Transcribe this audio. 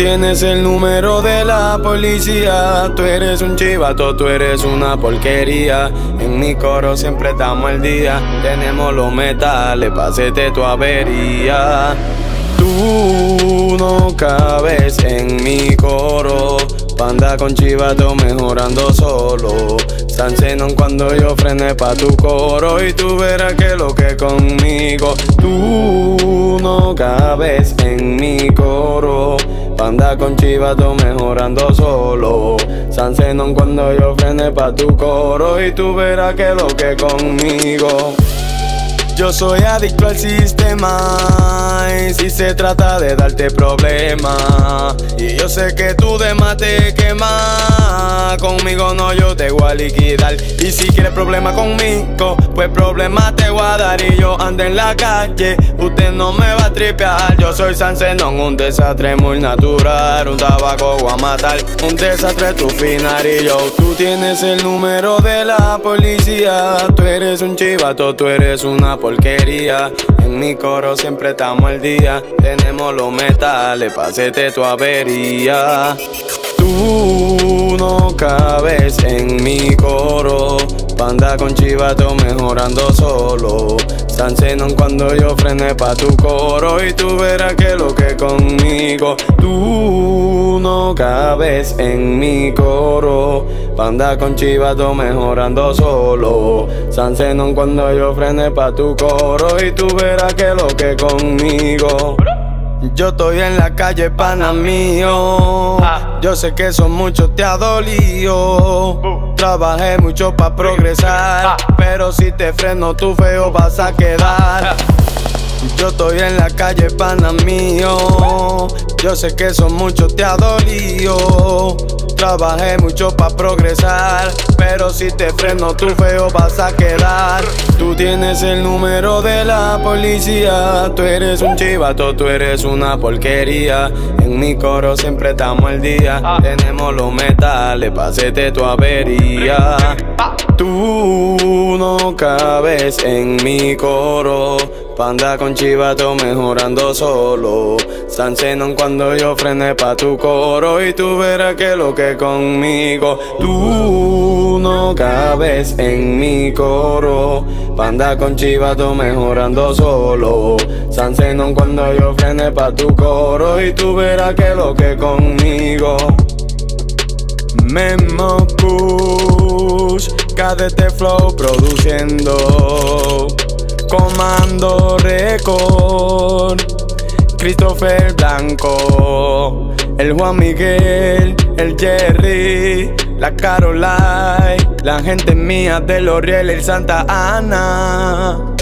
tienes el número de la policía. Tú eres un chivato, tú eres una porquería. En mi coro siempre estamos al día. Tenemos los metales, pásete tu avería. Tú no cabes en mi coro. Panda con chivato mejorando solo. San Zenón cuando yo frene pa' tu coro. Y tú verás que lo que conmigo. Tú no cabes en mi coro. Panda con chivato mejorando solo. San Zenón cuando yo frene pa' tu coro. Y tú verás que lo que conmigo. Yo soy adicto al sistema y si se trata de darte problemas. Y yo sé que tú de más te quemas. Conmigo no, yo te voy a liquidar. Y si quieres problema conmigo, pues problema te voy a dar. Y yo ando en la calle, usted no me va a tripear. Yo soy San Zenón, un desastre muy natural. Un tabaco voy a matar, un desastre tu final. Y yo, tú tienes el número de la policía. Tú eres un chivato, tú eres una porquería. En mi coro siempre estamos al día. Tenemos los metales, pásete tu avería. Tú no cabes en mi coro. Panda con chivato mejorando solo. San Zenón cuando yo frene pa' tu coro. Y tú verás que lo que conmigo. Tú no cabes en mi coro. Panda con chivato mejorando solo. San Zenón cuando yo frene pa' tu coro. Y tú verás que lo que conmigo. Yo estoy en la calle, pana mío. Yo sé que son muchos, te ha dolido. Trabajé mucho pa' progresar, pero si te freno tú feo vas a quedar. Yo estoy en la calle, pana mío. Yo sé que son muchos, te ha dolido. Trabajé mucho pa' progresar, pero si te freno tú feo vas a quedar. Tú tienes el número de la policía. Tú eres un chivato, tú eres una porquería. En mi coro siempre estamos al día. Tenemos los metales, pásete tu avería. Tú no cabes en mi coro. Panda con chivato mejorando solo. San Zenón cuando yo frene pa' tu coro. Y tú verás que lo que conmigo. Tú no cabes en mi coro. Panda con chivato mejorando solo. San Zenón cuando yo frene pa' tu coro. Y tú verás que lo que conmigo. Memo Kush, KDT Flow produciendo. Comando Record, Christopher Blanco, el Juan Miguel, el Jerry, la Caroline, la gente mía de L'Oreal, el Santa Ana.